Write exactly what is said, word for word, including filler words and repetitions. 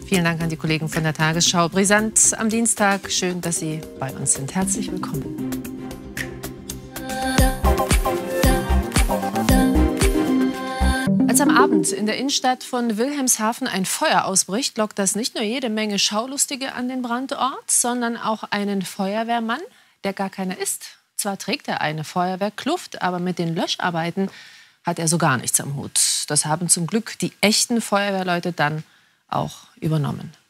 Vielen Dank an die Kollegen von der Tagesschau. Brisant am Dienstag. Schön, dass Sie bei uns sind. Herzlich willkommen. Als am Abend in der Innenstadt von Wilhelmshaven ein Feuer ausbricht, lockt das nicht nur jede Menge Schaulustige an den Brandort, sondern auch einen Feuerwehrmann, der gar keiner ist. Zwar trägt er eine Feuerwehrkluft, aber mit den Löscharbeiten hat er so gar nichts am Hut. Das haben zum Glück die echten Feuerwehrleute dann auch übernommen.